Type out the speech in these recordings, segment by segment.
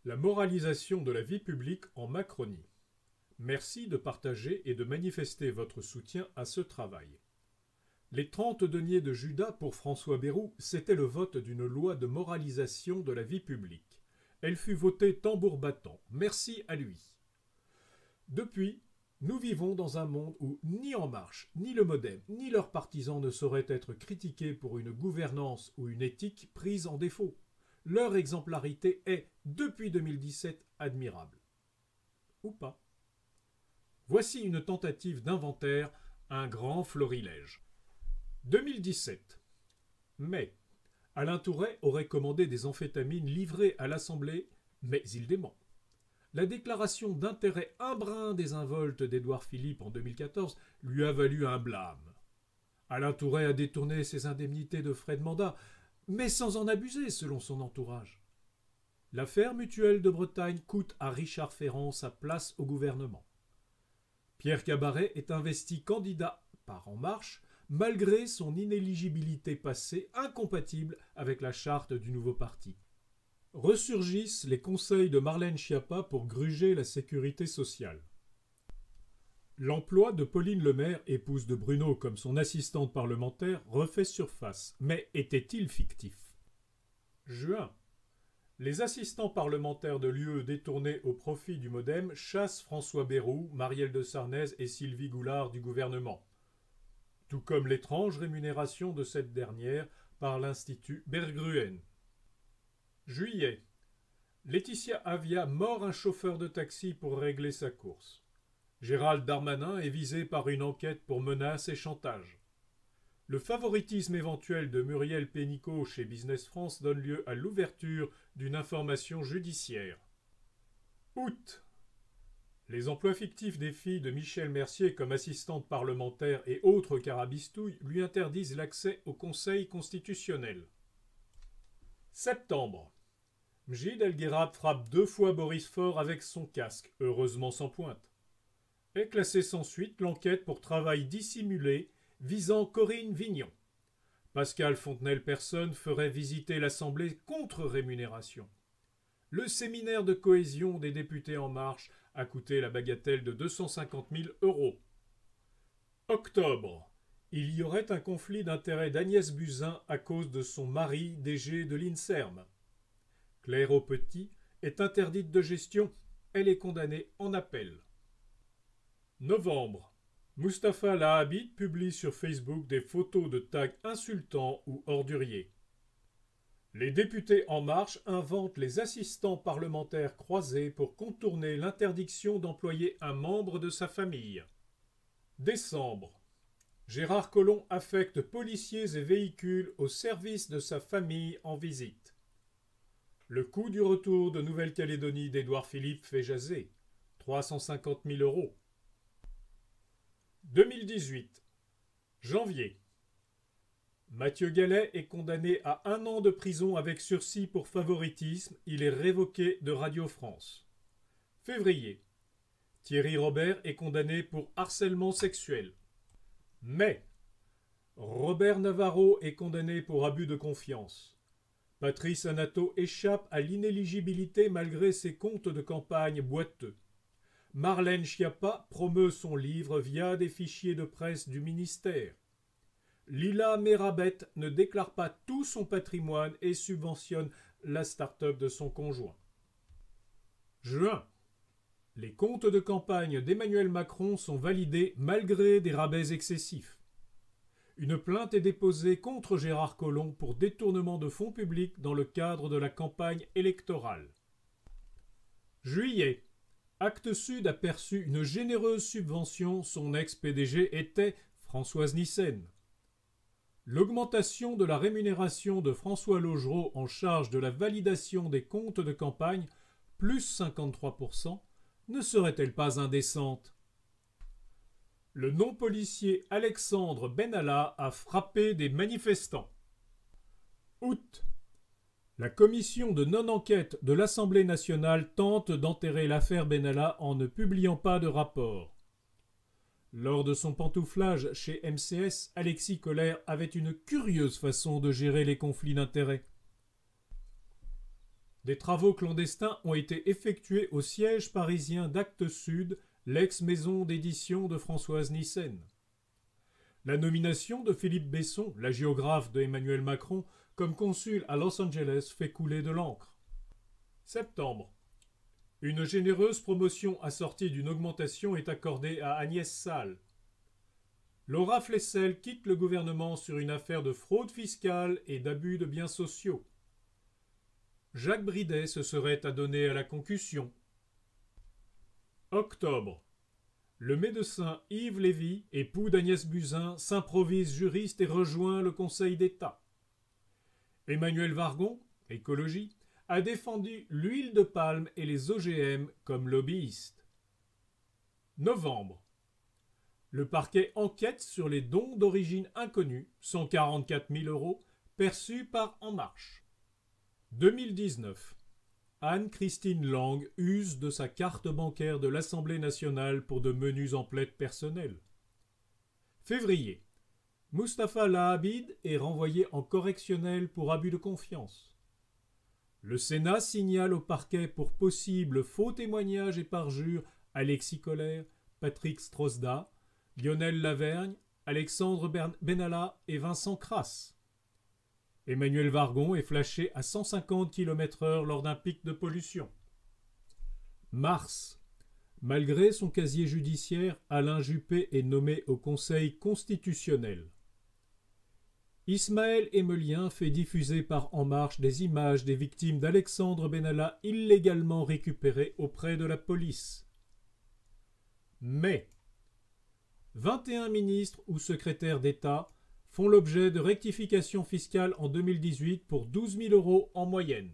La moralisation de la vie publique en Macronie. Merci de partager et de manifester votre soutien à ce travail. Les 30 deniers de Judas pour François Bayrou, c'était le vote d'une loi de moralisation de la vie publique. Elle fut votée tambour battant. Merci à lui. Depuis, nous vivons dans un monde où ni En Marche, ni le Modem, ni leurs partisans ne sauraient être critiqués pour une gouvernance ou une éthique prise en défaut. Leur exemplarité est, depuis 2017, admirable. Ou pas. Voici une tentative d'inventaire, un grand florilège. 2017. Mai. Alain Tourret aurait commandé des amphétamines livrées à l'Assemblée, mais il dément. La déclaration d'intérêt un brin désinvolte d'Édouard Philippe en 2014 lui a valu un blâme. Alain Tourret a détourné ses indemnités de frais de mandat, mais sans en abuser selon son entourage. L'affaire Mutuelle de Bretagne coûte à Richard Ferrand sa place au gouvernement. Pierre Cabaret est investi candidat par En Marche, malgré son inéligibilité passée incompatible avec la charte du nouveau parti. Ressurgissent les conseils de Marlène Schiappa pour gruger la sécurité sociale. L'emploi de Pauline Lemaire, épouse de Bruno, comme son assistante parlementaire, refait surface. Mais était-il fictif? Juin. Les assistants parlementaires de l'UE détournés au profit du Modem chassent François Bayrou, Marielle de Sarnez et Sylvie Goulard du gouvernement. Tout comme l'étrange rémunération de cette dernière par l'Institut Berggruen. Juillet. Laetitia Avia mord un chauffeur de taxi pour régler sa course. Gérald Darmanin est visé par une enquête pour menaces et chantage. Le favoritisme éventuel de Muriel Pénicaud chez Business France donne lieu à l'ouverture d'une information judiciaire. Août. Les emplois fictifs des filles de Michel Mercier comme assistante parlementaire et autres carabistouilles lui interdisent l'accès au Conseil constitutionnel. Septembre. Mjid El-Guerrab frappe 2 fois Boris Faure avec son casque, heureusement sans pointe. Est classée sans suite l'enquête pour travail dissimulé visant Corinne Vignon. Pascal Fontenelle-Personne ferait visiter l'Assemblée contre rémunération. Le séminaire de cohésion des députés En Marche a coûté la bagatelle de 250 000 €. Octobre. Il y aurait un conflit d'intérêts d'Agnès Buzyn à cause de son mari, DG de l'INSERM. Claire Aupetit est interdite de gestion. Elle est condamnée en appel. Novembre. Mustapha Lahabit publie sur Facebook des photos de tags insultants ou orduriers. Les députés En Marche inventent les assistants parlementaires croisés pour contourner l'interdiction d'employer un membre de sa famille. Décembre. Gérard Collomb affecte policiers et véhicules au service de sa famille en visite. Le coût du retour de Nouvelle-Calédonie d'Édouard Philippe fait jaser. 350 000 €. 2018. Janvier. Mathieu Gallet est condamné à 1 an de prison avec sursis pour favoritisme. Il est révoqué de Radio France. Février. Thierry Robert est condamné pour harcèlement sexuel. Mai. Robert Navarro est condamné pour abus de confiance. Patrice Anato échappe à l'inéligibilité malgré ses comptes de campagne boiteux. Marlène Schiappa promeut son livre via des fichiers de presse du ministère. Lila Merabet ne déclare pas tout son patrimoine et subventionne la start-up de son conjoint. Juin. Les comptes de campagne d'Emmanuel Macron sont validés malgré des rabais excessifs. Une plainte est déposée contre Gérard Collomb pour détournement de fonds publics dans le cadre de la campagne électorale. Juillet. Actes Sud a perçu une généreuse subvention. Son ex-PDG était Françoise Nyssen. L'augmentation de la rémunération de François Laugereau en charge de la validation des comptes de campagne, plus 53%, ne serait-elle pas indécente? Le non-policier Alexandre Benalla a frappé des manifestants. Août. La commission de non-enquête de l'Assemblée nationale tente d'enterrer l'affaire Benalla en ne publiant pas de rapport. Lors de son pantouflage chez MCS, Alexis Collère avait une curieuse façon de gérer les conflits d'intérêts. Des travaux clandestins ont été effectués au siège parisien d'Actes Sud, l'ex-maison d'édition de Françoise Nyssen. La nomination de Philippe Besson, la géographe de Emmanuel Macron, comme consul à Los Angeles fait couler de l'encre. Septembre. Une généreuse promotion assortie d'une augmentation est accordée à Agnès Salle. Laura Flessel quitte le gouvernement sur une affaire de fraude fiscale et d'abus de biens sociaux. Jacques Bridet se serait adonné à la concussion. Octobre. Le médecin Yves Lévy, époux d'Agnès Buzyn, s'improvise juriste et rejoint le Conseil d'État. Emmanuel Vargon, écologie, a défendu l'huile de palme et les OGM comme lobbyiste. Novembre. Le parquet enquête sur les dons d'origine inconnue, 144 000 €, perçus par En Marche. 2019. Anne-Christine Lang use de sa carte bancaire de l'Assemblée nationale pour de menus emplettes personnelles. Février. Mustapha Lahabid est renvoyé en correctionnel pour abus de confiance. Le Sénat signale au parquet pour possible faux témoignage et parjure Alexis Collère, Patrick Strosda, Lionel Lavergne, Alexandre Benalla et Vincent Crasse. Emmanuel Vargon est flashé à 150 km/h lors d'un pic de pollution. Mars. Malgré son casier judiciaire, Alain Juppé est nommé au Conseil constitutionnel. Ismaël Emelien fait diffuser par En Marche des images des victimes d'Alexandre Benalla illégalement récupérées auprès de la police. Mai. 21 ministres ou secrétaires d'État font l'objet de rectifications fiscales en 2018 pour 12 000 € en moyenne.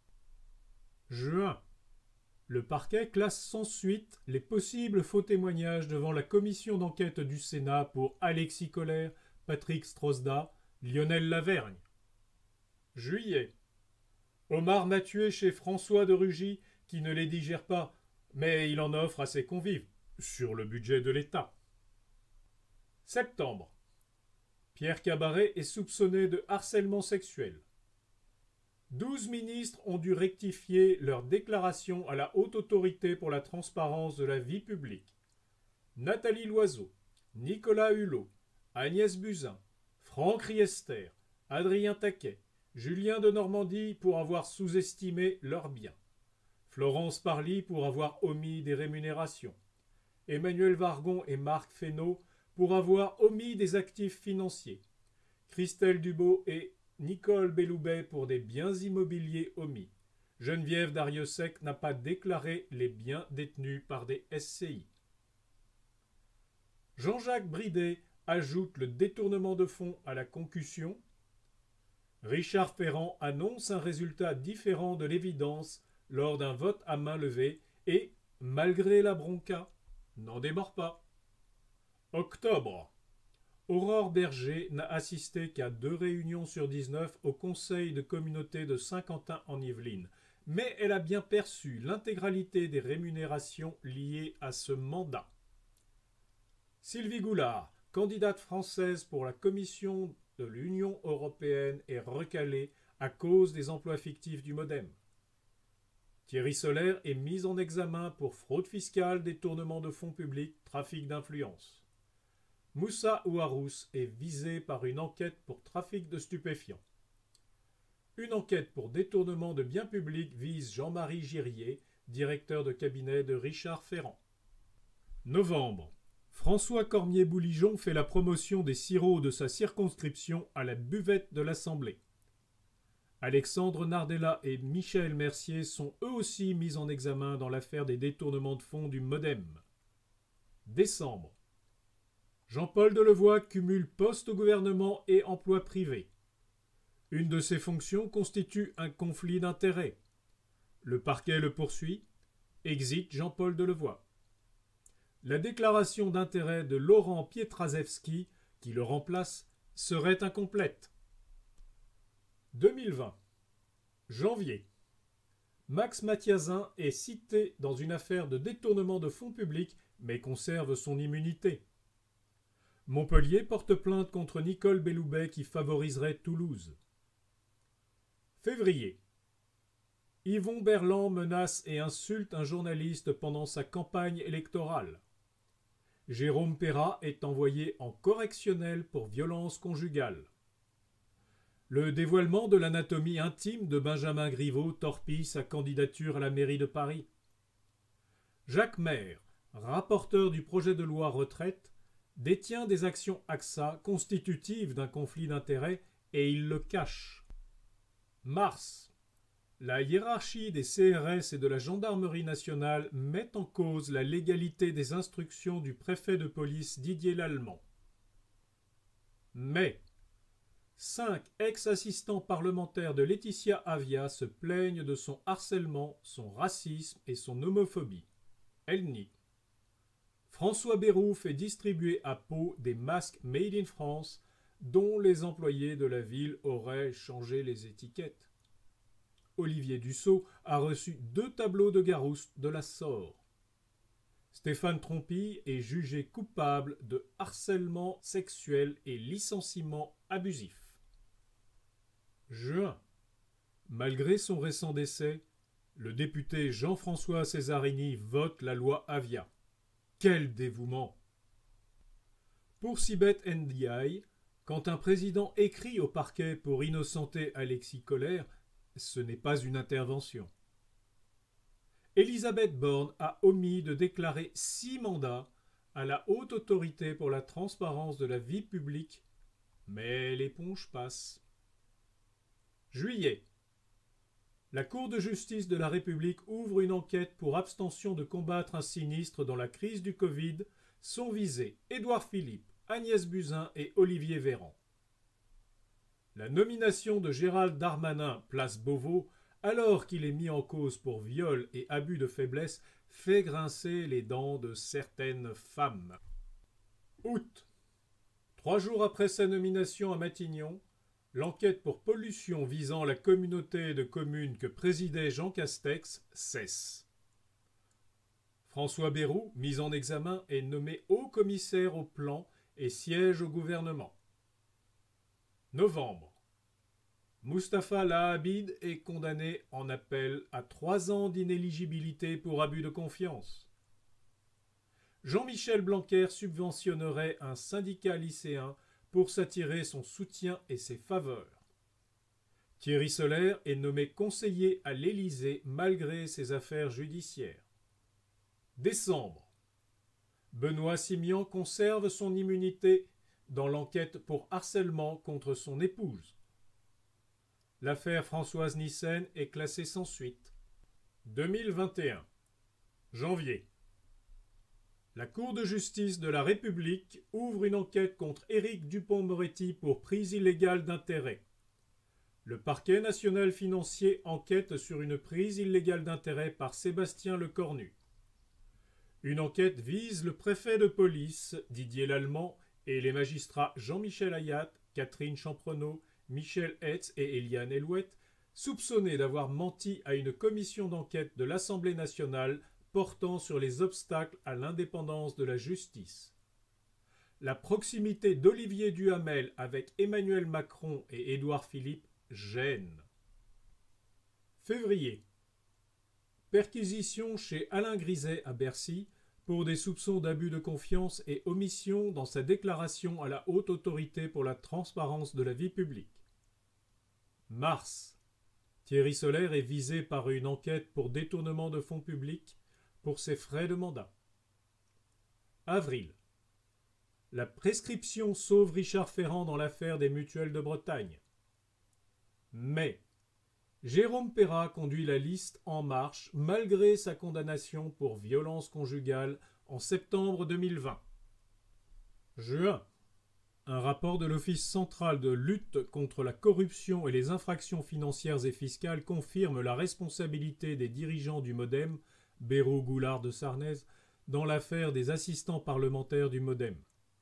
Juin. Le parquet classe sans suite les possibles faux témoignages devant la commission d'enquête du Sénat pour Alexis Collère, Patrick Strosda, Lionel Lavergne. Juillet. Omar Mathieu chez François de Rugy qui ne les digère pas, mais il en offre à ses convives, sur le budget de l'État. Septembre. Pierre Cabaret est soupçonné de harcèlement sexuel. 12 ministres ont dû rectifier leur déclaration à la Haute Autorité pour la transparence de la vie publique. Nathalie Loiseau, Nicolas Hulot, Agnès Buzyn, Franck Riester, Adrien Taquet, Julien de Normandie pour avoir sous-estimé leurs biens. Florence Parly pour avoir omis des rémunérations. Emmanuel Vargon et Marc Fesneau pour avoir omis des actifs financiers. Christelle Dubot et Nicole Belloubet pour des biens immobiliers omis. Geneviève Darrieussecq n'a pas déclaré les biens détenus par des SCI. Jean-Jacques Bridet ajoute le détournement de fonds à la concussion. Richard Ferrand annonce un résultat différent de l'évidence lors d'un vote à main levée et, malgré la bronca, n'en démord pas. Octobre. Aurore Berger n'a assisté qu'à 2 réunions sur 19 au conseil de communauté de Saint-Quentin-en-Yvelines, mais elle a bien perçu l'intégralité des rémunérations liées à ce mandat. Sylvie Goulard, candidate française pour la Commission de l'Union européenne, est recalée à cause des emplois fictifs du MoDem. Thierry Solaire est mis en examen pour fraude fiscale, détournement de fonds publics, trafic d'influence. Moussa Ouarous est visé par une enquête pour trafic de stupéfiants. Une enquête pour détournement de biens publics vise Jean-Marie Girier, directeur de cabinet de Richard Ferrand. Novembre. François Cormier-Bouligeon fait la promotion des sirops de sa circonscription à la buvette de l'Assemblée. Alexandre Nardella et Michel Mercier sont eux aussi mis en examen dans l'affaire des détournements de fonds du MoDem. Décembre. Jean-Paul Delevoye cumule poste au gouvernement et emploi privé. Une de ses fonctions constitue un conflit d'intérêts. Le parquet le poursuit. Exit Jean-Paul Delevoye. La déclaration d'intérêt de Laurent Pietraszewski, qui le remplace, serait incomplète. 2020. Janvier. Max Mathiazin est cité dans une affaire de détournement de fonds publics, mais conserve son immunité. Montpellier porte plainte contre Nicole Belloubet qui favoriserait Toulouse. Février. Yvon Berland menace et insulte un journaliste pendant sa campagne électorale. Jérôme Perra est envoyé en correctionnel pour violence conjugale. Le dévoilement de l'anatomie intime de Benjamin Griveaux torpille sa candidature à la mairie de Paris. Jacques Maire, rapporteur du projet de loi retraite, détient des actions AXA constitutives d'un conflit d'intérêts et il le cache. Mars. La hiérarchie des CRS et de la gendarmerie nationale met en cause la légalité des instructions du préfet de police Didier Lallemand. Mai. 5 ex-assistants parlementaires de Laetitia Avia se plaignent de son harcèlement, son racisme et son homophobie. Elle nie. François Bayrou fait distribuer à Pau des masques Made in France dont les employés de la ville auraient changé les étiquettes. Olivier Dussault a reçu 2 tableaux de Garouste de la Sore. Stéphane Trompille est jugé coupable de harcèlement sexuel et licenciement abusif. Juin. Malgré son récent décès, le député Jean-François Cesarini vote la loi Avia. Quel dévouement! Pour Sibeth Ndiaye, quand un président écrit au parquet pour innocenter Alexis Collère, ce n'est pas une intervention. Elisabeth Borne a omis de déclarer 6 mandats à la Haute Autorité pour la transparence de la vie publique, mais l'éponge passe. Juillet. La Cour de justice de la République ouvre une enquête pour abstention de combattre un sinistre dans la crise du Covid. Sont visés Édouard Philippe, Agnès Buzyn et Olivier Véran. La nomination de Gérald Darmanin place Beauvau, alors qu'il est mis en cause pour viol et abus de faiblesse, fait grincer les dents de certaines femmes. Août. 3 jours après sa nomination à Matignon, l'enquête pour pollution visant la communauté de communes que présidait Jean Castex cesse. François Bayrou, mis en examen, est nommé haut-commissaire au plan et siège au gouvernement. Novembre. Mustapha Lahabid est condamné en appel à 3 ans d'inéligibilité pour abus de confiance. Jean-Michel Blanquer subventionnerait un syndicat lycéen pour s'attirer son soutien et ses faveurs. Thierry Solaire est nommé conseiller à l'Élysée malgré ses affaires judiciaires. Décembre. Benoît Simian conserve son immunité dans l'enquête pour harcèlement contre son épouse. L'affaire Françoise Nyssen est classée sans suite. 2021. Janvier. La Cour de justice de la République ouvre une enquête contre Éric Dupond-Moretti pour prise illégale d'intérêt. Le parquet national financier enquête sur une prise illégale d'intérêt par Sébastien Lecornu. Une enquête vise le préfet de police, Didier Lallemand, et les magistrats Jean-Michel Ayat, Catherine Champrenault, Michel Hetz et Eliane Elouette, soupçonnés d'avoir menti à une commission d'enquête de l'Assemblée nationale portant sur les obstacles à l'indépendance de la justice. La proximité d'Olivier Duhamel avec Emmanuel Macron et Édouard Philippe gêne. Février. Perquisition chez Alain Griset à Bercy pour des soupçons d'abus de confiance et omission dans sa déclaration à la Haute Autorité pour la transparence de la vie publique. Mars. Thierry Solaire est visé par une enquête pour détournement de fonds publics pour ses frais de mandat. Avril. La prescription sauve Richard Ferrand dans l'affaire des mutuelles de Bretagne. Mai. Jérôme Perra conduit la liste En Marche malgré sa condamnation pour violence conjugale en septembre 2020. Juin. Un rapport de l'Office central de lutte contre la corruption et les infractions financières et fiscales confirme la responsabilité des dirigeants du MoDem, Béraud Goulard de Sarnez, dans l'affaire des assistants parlementaires du MoDem.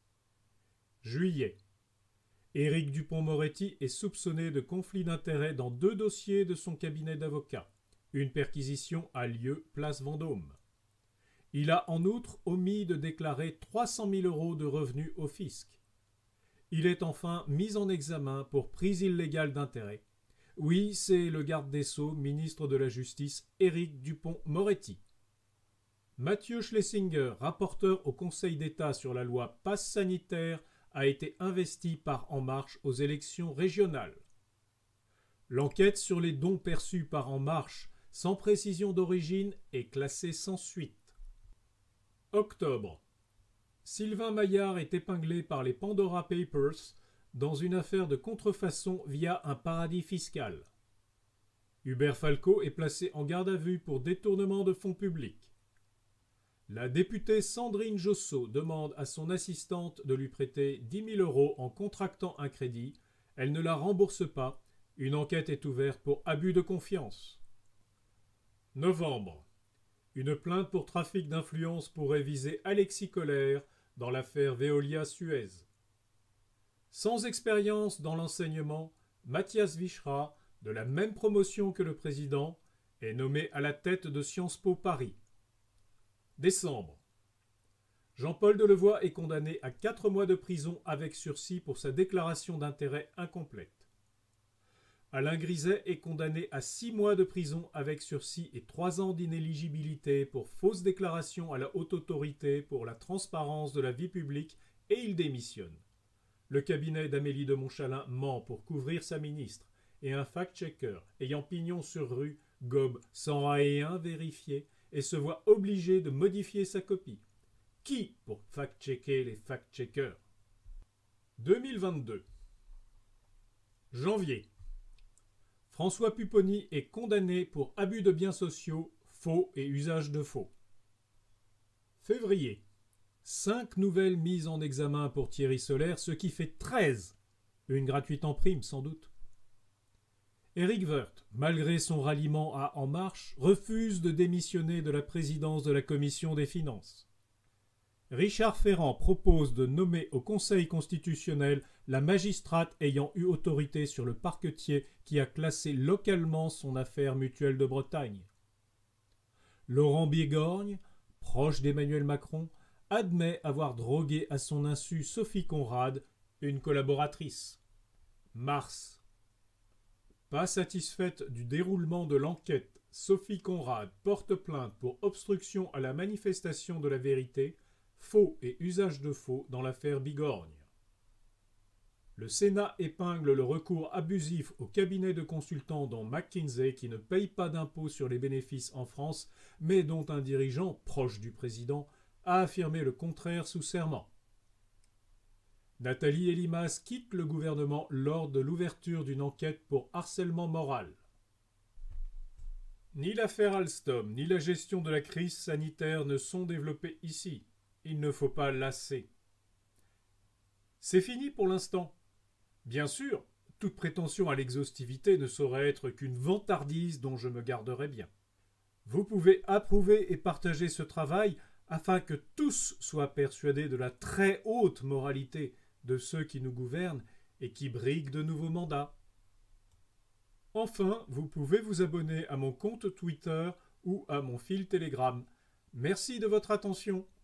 Juillet. Éric Dupond-Moretti est soupçonné de conflit d'intérêts dans 2 dossiers de son cabinet d'avocats. Une perquisition a lieu place Vendôme. Il a en outre omis de déclarer 300 000 € de revenus au fisc. Il est enfin mis en examen pour prise illégale d'intérêt, Oui, c'est le garde des Sceaux, ministre de la Justice, Éric Dupond-Moretti. Mathieu Schlesinger, rapporteur au Conseil d'État sur la loi Pass sanitaire, a été investi par En Marche aux élections régionales. L'enquête sur les dons perçus par En Marche sans précision d'origine est classée sans suite. Octobre. Sylvain Maillard est épinglé par les Pandora Papers dans une affaire de contrefaçon via un paradis fiscal. Hubert Falco est placé en garde à vue pour détournement de fonds publics. La députée Sandrine Josso demande à son assistante de lui prêter 10 000 € en contractant un crédit. Elle ne la rembourse pas. Une enquête est ouverte pour abus de confiance. Novembre. Une plainte pour trafic d'influence pourrait viser Alexis Kohler dans l'affaire Veolia-Suez. Sans expérience dans l'enseignement, Mathias Vichra, de la même promotion que le président, est nommé à la tête de Sciences Po Paris. Décembre. Jean-Paul Delevoye est condamné à 4 mois de prison avec sursis pour sa déclaration d'intérêt incomplète. Alain Griset est condamné à 6 mois de prison avec sursis et 3 ans d'inéligibilité pour fausse déclaration à la Haute Autorité pour la transparence de la vie publique et il démissionne. Le cabinet d'Amélie de Montchalin ment pour couvrir sa ministre et un fact-checker ayant pignon sur rue gobe sans rien vérifier et se voit obligé de modifier sa copie. Qui pour fact-checker les fact-checkers? 2022. Janvier. François Pupponi est condamné pour abus de biens sociaux, faux et usage de faux. Février. 5 nouvelles mises en examen pour Thierry Solère, ce qui fait 13. Une gratuite en prime, sans doute. Éric Woerth, malgré son ralliement à En Marche, refuse de démissionner de la présidence de la Commission des finances. Richard Ferrand propose de nommer au Conseil constitutionnel la magistrate ayant eu autorité sur le parquetier qui a classé localement son affaire Mutuelle de Bretagne. Laurent Bigorgne, proche d'Emmanuel Macron, admet avoir drogué à son insu Sophie Conrad, une collaboratrice. Mars. Pas satisfaite du déroulement de l'enquête, Sophie Conrad porte plainte pour obstruction à la manifestation de la vérité, faux et usage de faux dans l'affaire Bigorgne. Le Sénat épingle le recours abusif au cabinet de consultants dont McKinsey qui ne paye pas d'impôt sur les bénéfices en France, mais dont un dirigeant, proche du président, a affirmé le contraire sous serment. Nathalie Elimas quitte le gouvernement lors de l'ouverture d'une enquête pour harcèlement moral. Ni l'affaire Alstom, ni la gestion de la crise sanitaire ne sont développées ici. Il ne faut pas lasser. C'est fini pour l'instant. Bien sûr, toute prétention à l'exhaustivité ne saurait être qu'une vantardise dont je me garderai bien. Vous pouvez approuver et partager ce travail afin que tous soient persuadés de la très haute moralité de ceux qui nous gouvernent et qui briguent de nouveaux mandats. Enfin, vous pouvez vous abonner à mon compte Twitter ou à mon fil Telegram. Merci de votre attention.